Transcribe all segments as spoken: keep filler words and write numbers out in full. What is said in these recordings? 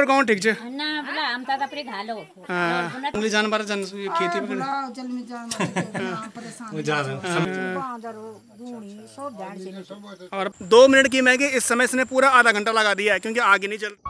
ऊपर गांव ठीक छे ना बोला हम ता अपने घालो हां उंगली जानवर जन खेती में चल में जान परेशान हो जा बांदर बूढ़ी सब झाड़ से। और दो मिनट की मैगी इस समय इसने पूरा आधा घंटा लगा दिया है क्योंकि आगे नहीं चल।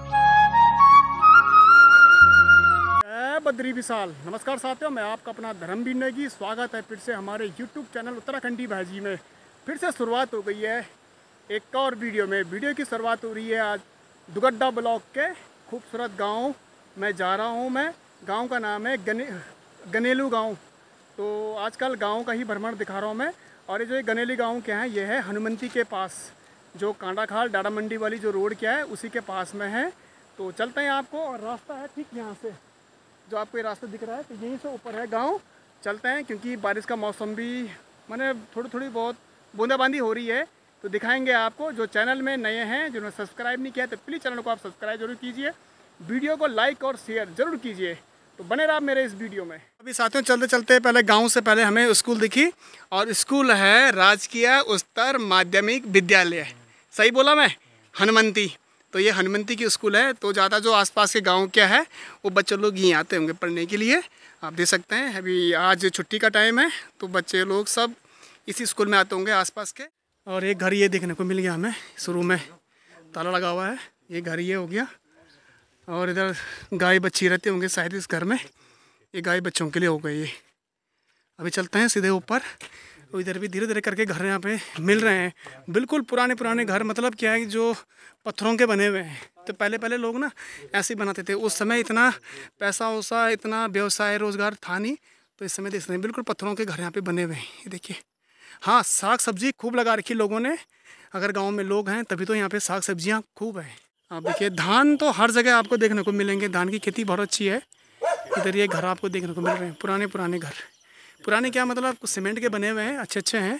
बद्री विशाल नमस्कार साथियों, मैं आपका अपना धर्मवीर नेगी। स्वागत है फिर से हमारे यूट्यूब चैनल उत्तराखंडी भाजी में। फिर से शुरुआत हो गई है एक और वीडियो में। वीडियो की शुरुआत हो रही है आज दुगड्डा ब्लॉक के खूबसूरत गांव में जा रहा हूं मैं। गांव का नाम है गने गनेलू गांव। तो आजकल गांव का ही भ्रमण दिखा रहा हूं मैं। और ये जो गनेली गांव क्या है, ये है हनुमंती के पास, जो कांडाखाल डाड़ा मंडी वाली जो रोड क्या है उसी के पास में है। तो चलते हैं आपको, और रास्ता है ठीक यहाँ से, जो आपको ये रास्ता दिख रहा है, तो यहीं से ऊपर है गांव। चलते हैं क्योंकि बारिश का मौसम भी मैंने थोड़ी थोड़ी बहुत बूंदाबांदी हो रही है, तो दिखाएंगे आपको। जो चैनल में नए हैं, जिन्होंने सब्सक्राइब नहीं किया तो प्लीज़ चैनल को आप सब्सक्राइब जरूर कीजिए, वीडियो को लाइक और शेयर जरूर कीजिए। तो बने रहा मेरे इस वीडियो में। अभी साथियों चलते चलते पहले गाँव से पहले हमें स्कूल दिखी, और स्कूल है राजकीय उच्चतर माध्यमिक विद्यालय। सही बोला मैं? हनुमंती। तो ये हनुमंती की स्कूल है। तो ज़्यादा जो आसपास के गांव क्या है वो बच्चे लोग यहीं आते होंगे पढ़ने के लिए। आप देख सकते हैं अभी आज छुट्टी का टाइम है, तो बच्चे लोग सब इसी स्कूल में आते होंगे आसपास के। और एक घर ये देखने को मिल गया हमें, शुरू में ताला लगा हुआ है, ये घर ये हो गया। और इधर गाय बच्ची रहते होंगे शायद इस घर में, ये गाय बच्चों के लिए हो गई। ये अभी चलते हैं सीधे ऊपर। तो इधर भी धीरे धीरे करके घर यहाँ पे मिल रहे हैं, बिल्कुल पुराने पुराने घर। मतलब क्या है कि जो पत्थरों के बने हुए हैं। तो पहले पहले लोग ना ऐसे ही बनाते थे। उस समय इतना पैसा वैसा इतना व्यवसाय रोजगार था नहीं, तो इस समय देख रहे हैं बिल्कुल पत्थरों के घर यहाँ पे बने हुए हैं। ये देखिए, हाँ साग सब्जी खूब लगा रखी लोगों ने। अगर गाँव में लोग हैं तभी तो यहाँ पे साग सब्जियाँ खूब है। आप देखिए धान तो हर जगह आपको देखने को मिलेंगे, धान की खेती बहुत अच्छी है। इधर ये घर आपको देखने को मिल रहे हैं, पुराने पुराने घर। पुराने क्या मतलब कुछ सीमेंट के बने हुए हैं, अच्छे अच्छे हैं।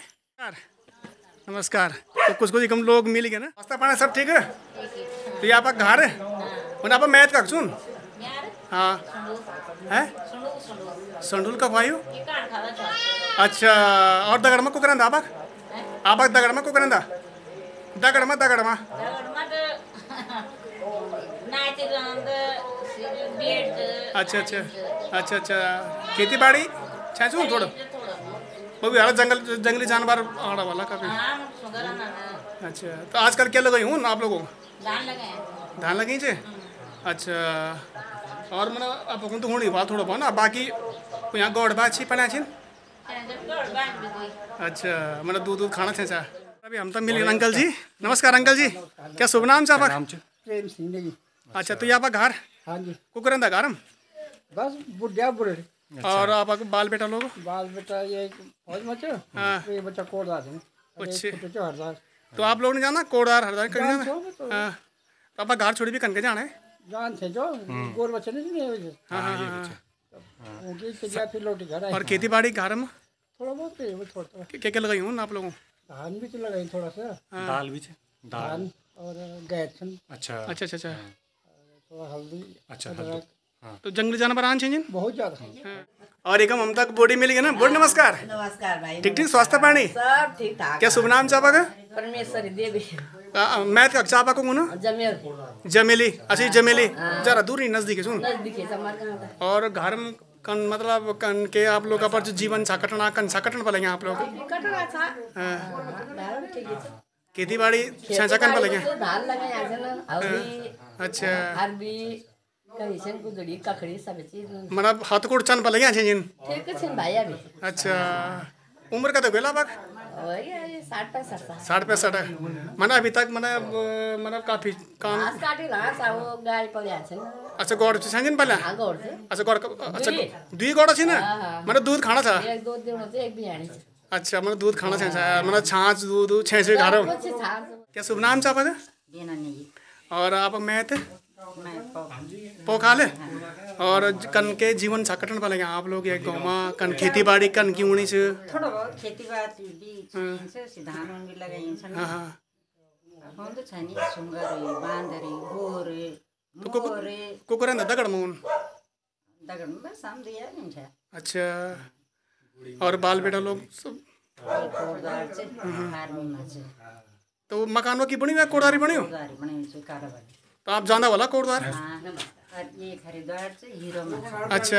नमस्कार। तो कुछ कुछ हम लोग मिल गए ना, नाश्ता पानी सब ठीक है। तो ये आपका घर है और आप मैथ का सुन हाँ है संडूल का भाई। अच्छा, और दगड़ में को करंदा आप आप दगड़ में को करंदा दगड़ में दगड़ में अच्छा अच्छा अच्छा अच्छा खेती बाड़ी छाछू थोड़ा वो भी जंगल जंगली जानवर आड़ा वाला काफी। अच्छा, तो आजकल क्या लगाई हूँ आप लोगों को? धान लगे धान लगी चे। अच्छा, और मैंने आप तो होनी बात थोड़ा बहुत ना बाकी यहाँ गौड़ बात छी पना छी। अच्छा, मैंने दूध दूध खाना थे। अभी हम तो मिल गए अंकल जी। नमस्कार अंकल जी, क्या शुभ नाम से प्रेम सिंह। अच्छा, तो ये आप घर हाँ जी कुकरंदा घर हम बस बुढ़िया बुढ़े। और आप बाल बेटा लोग? बाल बेटा ये फौज में छे, ये बच्चा कोटदार है। अच्छा, तो आप लोग ने जाना कोटदार हरदार कहीं जाना? हाँ, तो आप घर छोड़ी भी कनके जाना है जान थे जो गोर बच्चे नहीं है। हाँ हाँ हाँ। उनकी चलिया फिर लौटी घर। और खेती बाड़ी घर में थोड़ा बहुत है, वो थोड़ा क्या क्या लगाई हूँ आप लोगों? धान भी तो लगाई थोड़ा सा, दाल भी धान और गैथन। अच्छा अच्छा अच्छा अच्छा, थोड़ा हल्दी। अच्छा हल्दी। हाँ। तो जंगली जानवर आन चाहिए बहुत ज्यादा। और एक हम तक बॉडी मिल गई ना। बॉडी नमस्कार। नमस्कार भाई। ठीक ठीक स्वास्थ्य पानी सब ठीक ठाक। क्या शुभ नाम चापा का? परमेश्वरी देवी। मैथ का चापा को ना जमेल जमेली। अच्छा जमेली जरा दूर ही नजदीक है सुन। नजदीक है हमारे। और घर में कन मतलब कन के आप लोग का पर जीवन साकटना कन साकटन पड़ेंगे आप लोग कटना था। हां ठीक है। खेती बाड़ी छाछकन पड़ेंगे। धान लगाया है ना हल्दी। अच्छा, अरबी कहिसन को जड़ी कखड़ी सब चीज मतलब हाथ कोड़ चन पड़ेंगे अच्छे जिन। ठीक है भाई अभी। अच्छा, उम्र का तो गेला बाग वही साठ पैंसठ साठ पैंसठ है। मैंने अभी तक मैंने मतलब काफी काम घास काटे घास वो गाय पड़िया है ना। अच्छा गौड़ से संजन पहले। हां गौड़ से। अच्छा गौड़ अच्छा दुई गौड़ छी ना। मैंने दूध खाना था एक दो दिन से एक बियाणी। अच्छा, मैंने दूध खाना था, मैंने छाछ दूध छेछ खा रहा हूँ। क्या शुभ नाम चापा था? और आप मैथ पोखा ले और कन के जीवन साकटन पड़ेंगे आप लोग एक गाँव में कन खेती बाड़ी कन की उड़ी से थोड़ा बहुत खेती बाड़ी भी से धान भी लगाइन्छ नि। हाँ हाँ, हम तो छैन सुंगरे बाँदरे गोरे मोरे कुकुरन दगड़ मून दगड़ में साम दिया नहीं छ। अच्छा, और बाल बेटा लोग सब कोदार से फार्मिंग में से। तो मकानों की बनी हुई कोड़ारी बनी हो? कोदारी बनी हुई कारोबारी। तो आप जाना वाला कोटद्वार? हाँ और ये हरिद्वार से हीरो में अच्छा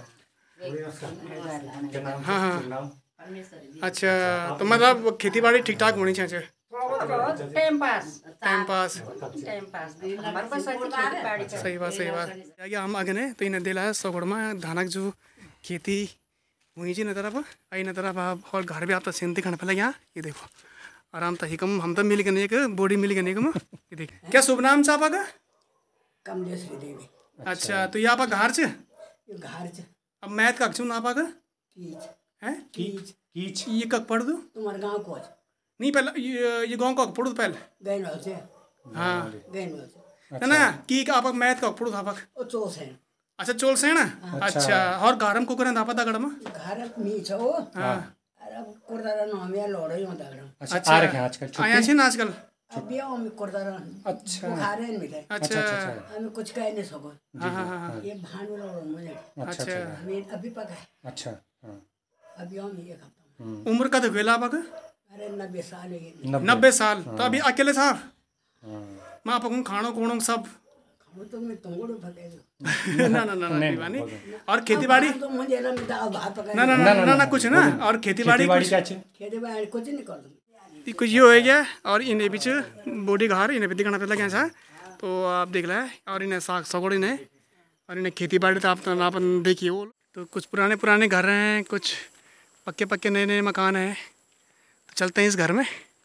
क्या नाम? हाँ हाँ नाम? अच्छा, तो मतलब खेती बाड़ी ठीक ठाक होनी चाहिए? Time pass time pass, time pass हमारे पास ऐसी खेती बाड़ी का सही बात सही बात। आगे हम आगे ने तो इन्हें दिला है सगोड़ में धानक जो खेती हुई जी न तरफ आई न तरफ आप और घर भी आप तो सेंती खाने पहले यहाँ ये देखो आराम तो हिकम हम तो मिल गए एक बॉडी मिल गए एक ये देख क्या शुभ नाम से आपका? कमलेश्वरी देवी। अच्छा, तो ये आपका घर से ये घर से अब मैथ का अक्षुन आपका कीच है कीच कीच ये कब पढ़ दो तुम्हारे गांव को नहीं पहले ये ये गाँव का पढ़ो पहले गैनवाल से हाँ गैनवाल से ना ना की का आपका मैथ का पढ़ो था आपका? ओ चोस है अच्छा चोल से ना अच्छा और गारम को करें दापा दगड़ में घर मी छो हाँ अरे कोरदारा नो हमें लोड़ो यो दागड़ अच्छा आ रखे हैं आजकल आया छे ना आजकल अब ये हम कोरदारा अच्छा बुखार है मिले अच्छा हमें कुछ कह नहीं सको हाँ हाँ हाँ ये भानु लोड़ो मुझे अच्छा अच्छा हमें अभी पका है अच्छा हाँ अभी हम ये खाता हूँ उम्र का तो वेला आपका? अरे नब्बे साल है ये नब्बे साल तो अभी अकेले साहब हाँ मैं आपको खानो कोणो सब वो तो मैं तुमको पकाए दो ना ना ना ना दीवानी और खेती बाड़ी तो मुझे ना दाल भात पकाए ना ना ना ना ना कुछ ना और खेती बाड़ी खेती बाड़ी कुछ क्या चाहिए? खेती बाड़ी कुछ नहीं कर दूँ ये कुछ ये हो गया और इन्हें बीच बॉडी घर इन्हें भी दिखाना पहले क्या तो आप देख ला और इन्हें साग सगोड़ इन्हें और इन्हें खेती बाड़ी तो आप तो आप देखिए वो तो कुछ पुराने पुराने घर हैं कुछ पक्के पक्के नए नए मकान हैं तो चलते हैं इस घर में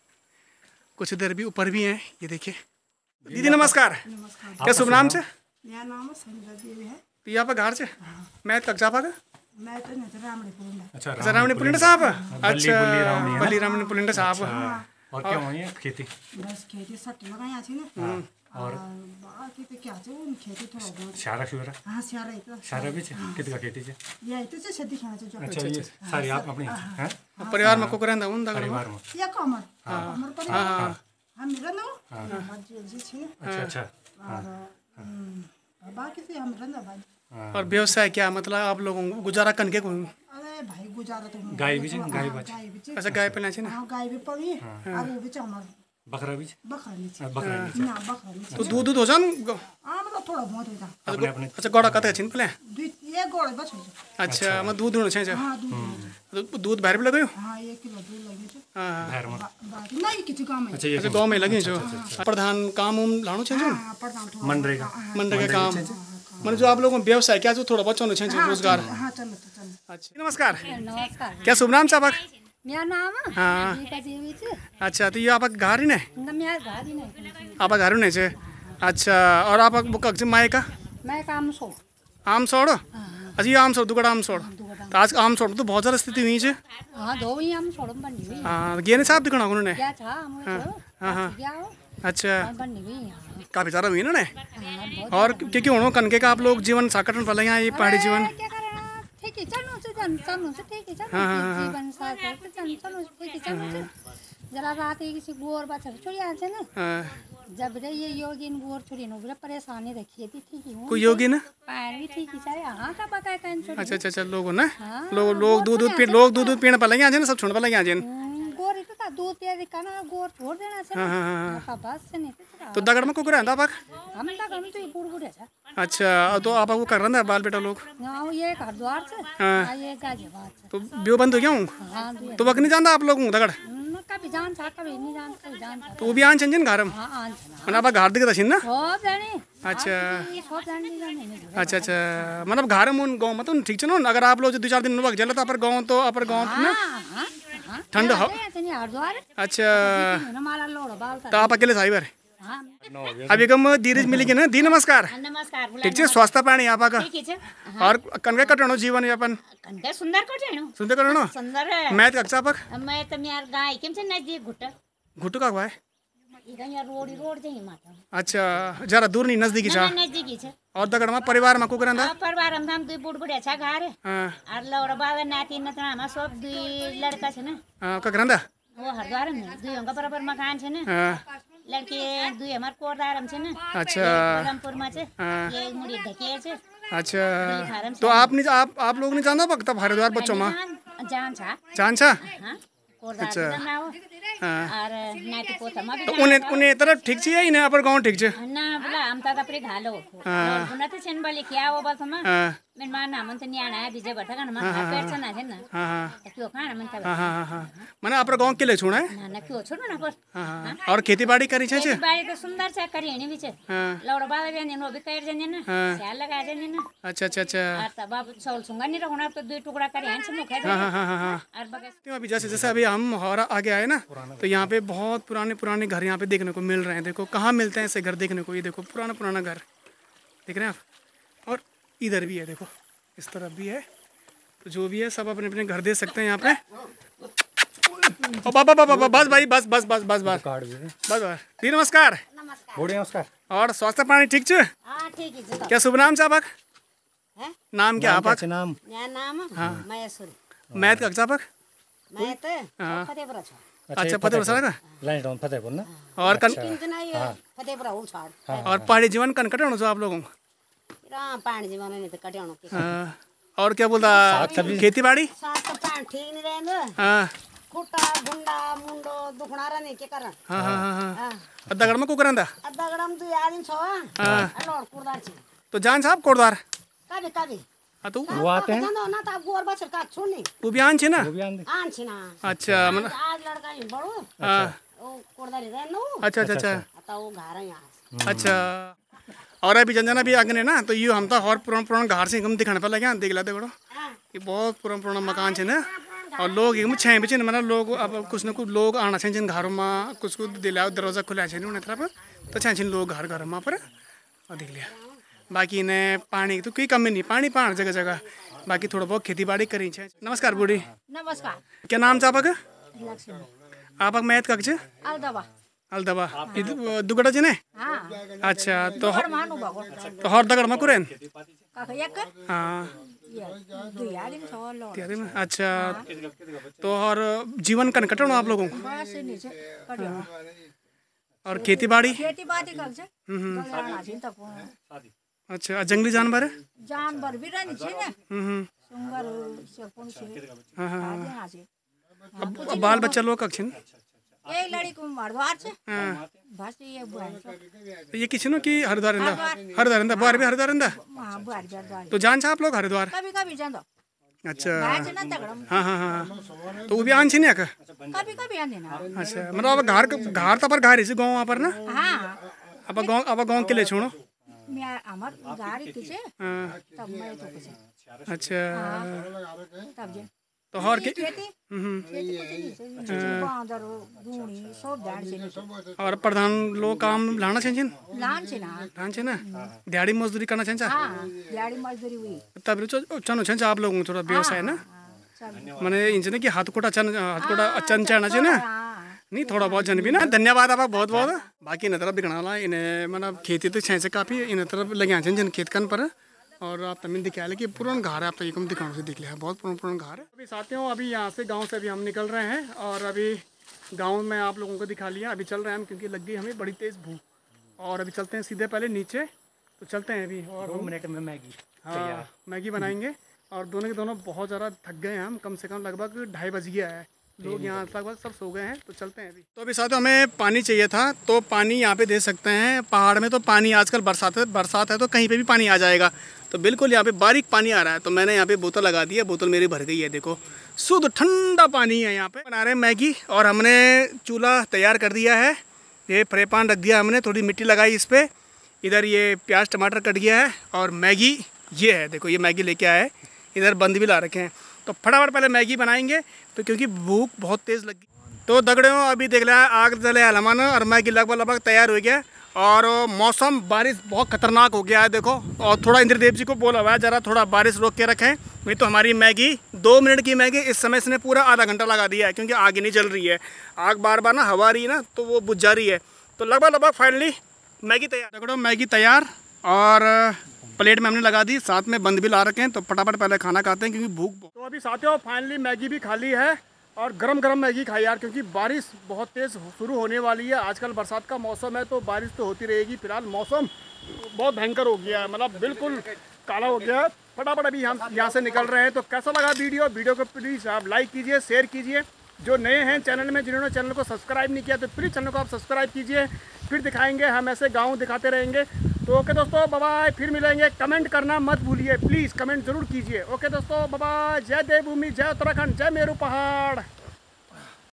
कुछ इधर भी ऊपर भी हैं ये देखिए। दीदी नमस्कार, क्या शुभ नाम से? मेरा नाम संजना देवी है। तो यहाँ पर घर से मैं कक्षा पा मैं तो नहीं तो रामड़ी पुलिंदा। अच्छा अच्छा रामणी पुलिंडा साहब बल्ली अच्छा बुल्ली रामणी है ना? बल्ली रामणी पुलिंडा साहब और क्या हुई है खेती? बस खेती सट्टी लगाया थी ना और बाकी तो क्या चाहिए उन खेती थोड़ा बहुत शारा शुरा हाँ सारा ही तो शारा भी है कितने का खेती है? ये तो से सदी खाना चाहिए अच्छा ये सारी आप अपनी हैं परिवार में को करें उन दगड़ में परिवार में या कमर कमर पर हाँ हम मेरा ना मत जी छी अच्छा अच्छा और बाकी से हम रंदा भाई और व्यवसाय क्या मतलब आप लोगों को गुजारा करके को अरे भाई गुजारा तो गाय भी है गाय बच गाय भी अच्छा गाय पहना चाहिए ना हाँ गाय भी पड़ी और वो भी चमर बकरा भी बकरा नहीं बकरा भी ना बकरा नहीं तो दूध दूध हो जान हाँ मतलब थोड़ा बहुत होता अपने अपने अच्छा गोड़ा कते छिन पहले दुई ये गोड़े बच अच्छा मैं दूध दूध चाहिए हाँ दूध तो दूध बाहर भी लगे हाँ एक किलो दूध लगे छ हाँ बाहर में बाकी नहीं किसी काम है अच्छा ये अच्छा गाँव में लगे जो प्रधान काम उम लाणो चाहिए हाँ प्रधान थोड़ा मनरेगा मनरेगा काम मतलब जो आप लोगों को व्यवसाय क्या जो थोड़ा बच्चों ने चाहिए रोजगार हाँ चलो तो चलो अच्छा नमस्कार, नमस्कार क्या शुभ नाम साहब? मेरा नाम हाँ गीता देवी छ अच्छा तो ये आप घर ही नहीं न मेरा घर ही नहीं आप घर नहीं छे अच्छा और आप बुक माए का मैं काम सो आम सोड़ अच्छा ये आम सोड़ दुगड़ा आम सोड़ तो आज आम सोड़ तो बहुत ज़्यादा स्थिति हुई है हाँ दो ही हम छोड़म बननी हुई हाँ गे ने साहब दिखाना उन्होंने क्या था हम हाँ हाँ क्या हो अच्छा बननी हुई काफ़ी सारा हुई ना ने हाँ बहुत और क्योंकि उन्होंने कनके का आप लोग जीवन साकट में पले यहाँ ये पहाड़ी जीवन क्या करना ठीक है चलो से जन चलो से ठीक है चलो जीवन साथ है चलो चलो ठीक है चलो से जरा रात एक किसी गोर बच्चा छोड़ी आ से ना हाँ, जब रे ये योगिन गोर छोड़ी नो बड़ा परेशानी रखी थी ठीक है कोई योगी ना पैर भी ठीक ही चाहे हाँ का पका कैन छोड़ी अच्छा अच्छा अच्छा लोगों ना हाँ, लोग लोग दूध दूध पी लोग दूध दूध पीने पले यहाँ ना सब छोड़ पले यहाँ जिन गोर इतना का दूध पिया का ना गोर छोड़ देना से हाँ हाँ हाँ का बस से नहीं तो दगड़ में को करे अंदा पाक हम तक हम तो ये बूढ़ बूढ़े था अच्छा तो आप वो कर रहे हैं बाल बेटा लोग ना ये हरिद्वार से हाँ। हाँ ये गाजियाबाद से तो ब्यो बंद हो गया हूँ हाँ दुए तो वक्त नहीं जानता आप लोग दगड़ न, कभी जान था कभी नहीं जान कभी जान था तो वो भी आन चंजन घर में हाँ आन था मैंने आप घर दिखे दसिन ना सब जाने अच्छा ये सब जाने नहीं जाने नहीं अच्छा अच्छा मतलब घर में गाँव में तो ठीक छै ना अगर आप लोग दो चार दिन वक्त जला तो अपर गाँव तो अपर गाँव ना हाँ हाँ हाँ ठंड हो नहीं हरिद्वार अच्छा हमारा लोड़ा बाल तो आप अकेले साइबर हाँ अभी कम धीरज मिलेगी ना दी नमस्कार नमस्कार बोला ठीक है स्वास्थ्य प्राणी आप का ठीक है और कनके कटणो जीवन यापन कंका सुंदर को जानो सुनते करणो सुंदर है मैथ कक्षा पक मैं तो यार गाय केम से नजदीक घुट घुटू का भाई इधर यार रोड रोड जाई माता अच्छा जरा दूर नहीं नजदीकी छा नजदीकी छे और दगड़ में परिवार में को करंदा आ परिवार हम हम दुई बुढ़ बुढ़े छा घर हां और लौड़ा बाबा नाती नतना हम सब दुई लड़का छे ना हां का करंदा वो हरिद्वार में दुई हमका बराबर मकान छे ना हां लड़के दुई हमार कोरदार हम छे ना अच्छा कोलमपुर में छे हाँ। ये मुड़ी ढके छे अच्छा तो आप नहीं आप आप लोग नहीं जानता पक तब हरिद्वार बच्चों में जान जान छा जान छा हां कोरदा ना हो और नाटी पोता मा भी तो उन्हें उन्हें तरफ ठीक चाहिए इन्हें अपर गाँव ठीक छ ना बोला हम त अपने घालो और बुना त छन बोले क्या हो बस म मैं मान मन त न्याना बिजे बटा न म पेट छ ना छ ना हाँ हाँ क्यों खाना मन त हाँ हाँ हाँ मैंने अपर गाँव के लिए छोड़ा है ना ना क्यों छोड़ो ना पर हाँ और खेती बाड़ी करी छ छ बाड़ी तो सुंदर छ करी हेनी भी छ लौड़ा बाला भी ने नो भी कर जने ना स्याल लगा जने ना अच्छा अच्छा अच्छा और तब बाबू चौल सुंगा नहीं रखना तो दो टुकड़ा करे हंस मुखे हाँ हाँ हाँ हाँ और बगे तो अभी जैसे जैसे अभी हम हमारा आगे आए ना तो यहाँ पे बहुत पुराने पुराने घर यहाँ पे देखने को मिल रहे हैं। देखो कहाँ मिलते हैं ऐसे घर देखने को, ये देखो पुराना पुराना घर देख रहे हैं आप। और इधर भी है देखो, इस तरफ भी है। तो जो भी है सब अपने अपने घर दे सकते हैं यहाँ पे। ओ बाबा बाबा बाबा बस भाई बस बस बस बस बस बस बस दी नमस्कार। नमस्कार। और स्वास्थ्य पानी ठीक छ? हां ठीक है। क्या शुभ नाम छ आपक? हैं नाम क्या आपक? नाम मेरा नाम हाँ महेश्वरी। मैथ का आपक? मैं तो फतेहपुर छ। अच्छा फतेहपुर सारा का लाइन टाउन फतेहपुर ना। और कन किंतना ये फतेहपुर हो छाड़ और पहाड़ी जीवन कन कटाणो छ आप लोगों को? राम पानी जीवन नहीं तो कटाणो के। हाँ, और क्या बोलता खेती बाड़ी? साथ तो पानी ठीक नहीं रहंदो। हाँ खुट्टा गुंडा मुंडो दुखना रहने के कारण। हाँ हाँ हाँ हाँ अद्धा गड़ में को करंदा? अद्धा गड़म तो आदमी छ। हाँ लोड कुरदार छ। तो जान साहब कोरदार कभी कभी हाँ तो वो आते हैं जानो ना तो गोर बछर का छोड़नी वो भी आन छे ना? वो भी आंदे आन छ ना। अच्छा मतलब आज लड़का ही बड़ो हाँ ओ कुरदारी रहनो अच्छा अच्छा अच्छा आता वो घर यहाँ। अच्छा और अभी जनजना भी आगे ना तो ये हम तो और पुराना पुराना घर से एकदम दिखाने पर लगे देख लाते बड़ो ये बहुत पुराना पुराना मकान छे ना। और लोग एकदम छे भी छे मतलब लोग अब कुछ ना कुछ लोग आना छे जिन घरों में कुछ कुछ दिला दरवाजा खुला छे उन्हें तरफ तो छे छे लोग घर घर में पर और देख लिया। बाकी इन्हें पानी तो कोई कमी नहीं, पानी पानी जगह जगह। बाकी थोड़ा बहुत खेती बाड़ी करी छे। नमस्कार बूढ़ी। नमस्कार। क्या नाम छ आपका? लक्ष्मी। आपका मैथ का छ? अलदबा। अलदबा दुगड़ा जी ने? हाँ अच्छा तो मानु भएको तो हर दगड़ में कुरेन? काका एक हाँ दुई आदमी छ लो त्यारी में अच्छा तो और जीवन कन कटाणो आप लोगों को? बस नि छ कटियो और खेती बाड़ी? खेती बाती गर्छ गलाना छिन त अच्छा जंगली जानवर? जानवर भी रहनी छ न हम्म सुंगर से कोन से हाँ हाँ यहाँ से अब अब बाल बच्चा लोग कब छिन? यही लड़ी को मरवार छ हाँ बस ये बुआ छ तो ये किसी नो कि हरिद्वार इंदा हरिद्वार इंदा बाहर भी हरिद्वार इंदा वहाँ बुआ बुआ तो जान छ आप लोग हरिद्वार? कभी कभी जांदो अच्छा भाज न तगड़म हाँ हाँ हाँ तो वो भी आन छिन या का? कभी कभी आने ना अच्छा मतलब अब घर घर तो पर घर ही गाँव वहाँ पर ना? हाँ अब गाँव अब गाँव के लिए छोड़ो मैं हमार गाड़ी की छे हाँ तब मैं तो कुछ अच्छा तब जे तो और के खेती हम्म खेती कुछ नहीं छ बांदर गुणी सब ध्यान से और प्रधान लोग काम लाना चाहिए लान छ ना लान चाहिए ना दिहाड़ी मजदूरी करना चाहिए हाँ दिहाड़ी मजदूरी हुई तब चनो चाहिए आप लोगों को थोड़ा व्यवसाय ना सब मैंने इनसे कि हाथ कोटा चन हाथ कोटा चन चाहना चाहिए ना हाँ नहीं थोड़ा बहुत जन भी ना। धन्यवाद आप बहुत बहुत। बाकी इन तरफ दिखना ला इन्हें मतलब खेती तो छे से काफ़ी इन तरफ लगे आए जन खेत कन पर और आप तमिल दिखा ले कि पुराना घर है आप तो एकदम दिखाने से दिख लिया बहुत पुराना पुराना घर है। अभी साथियों अभी यहाँ से गांव से अभी हम निकल रहे हैं और अभी गांव में आप लोगों को दिखा लिया। अभी चल रहे हैं हम क्योंकि लग गई हमें बड़ी तेज़ भूख और अभी चलते हैं सीधे पहले नीचे। तो चलते हैं अभी और दो मिनट में मैगी हाँ मैगी बनाएंगे और दोनों के दोनों बहुत ज़्यादा थक गए हैं हम। कम से कम लगभग ढाई बज गया है, लोग यहाँ लगभग सब सो गए हैं। तो चलते हैं अभी। तो अभी साथ हमें पानी चाहिए था तो पानी यहाँ पे दे सकते हैं। पहाड़ में तो पानी आजकल बरसात है बरसात है तो कहीं पे भी पानी आ जाएगा। तो बिल्कुल यहाँ पे बारीक पानी आ रहा है तो मैंने यहाँ पे बोतल लगा दी है। बोतल मेरी भर गई है, देखो शुद्ध ठंडा पानी है। यहाँ पे बना रहे हैं मैगी और हमने चूल्हा तैयार कर दिया है। ये फ्राई पैन रख दिया हमने, थोड़ी मिट्टी लगाई इस पर। इधर ये प्याज टमाटर कट गया है और मैगी ये है, देखो ये मैगी लेके आए। इधर बंद भी ला रखे हैं तो फटाफट पहले मैगी बनाएंगे तो क्योंकि भूख बहुत तेज़ लगी। तो दगड़े अभी देख लिया आग जले हलमान और मैगी लगभग लगभग तैयार हो गया और मौसम बारिश बहुत खतरनाक हो गया है देखो। और थोड़ा इंद्रदेव जी को बोला हुआ है ज़रा थोड़ा बारिश रोक के रखें। वही तो हमारी मैगी दो मिनट की मैगी इस समय इसने पूरा आधा घंटा लगा दिया है क्योंकि आग ही नहीं जल रही है। आग बार बार ना हवा रही है ना तो वो बुझ जा रही है। तो लगभग लगभग फाइनली मैगी तैयार। दगड़ो मैगी तैयार और प्लेट में हमने लगा दी, साथ में बंद भी ला रखे हैं। तो फटाफट पहले खाना खाते हैं क्योंकि भूख। तो अभी साथियों फाइनली मैगी भी खा ली है और गरम गरम मैगी खाई यार क्योंकि बारिश बहुत तेज़ शुरू होने वाली है। आजकल बरसात का मौसम है तो बारिश तो होती रहेगी। फिलहाल मौसम बहुत भयंकर हो गया है, मतलब बिल्कुल काला हो गया है। फटाफट अभी हम यहाँ से निकल रहे हैं। तो कैसा लगा वीडियो वीडियो को प्लीज़ आप लाइक कीजिए, शेयर कीजिए जो नए हैं चैनल में, जिन्होंने चैनल को सब्सक्राइब नहीं किया तो प्लीज़ चैनल को आप सब्सक्राइब कीजिए। फिर दिखाएंगे हम ऐसे गाँव दिखाते रहेंगे। तो ओके दोस्तों, बाय बाय, फिर मिलेंगे। कमेंट करना मत भूलिए, प्लीज़ कमेंट ज़रूर कीजिए। ओके दोस्तों, बाय बाय। जय देवभूमि, जय उत्तराखंड, जय मेरू पहाड़।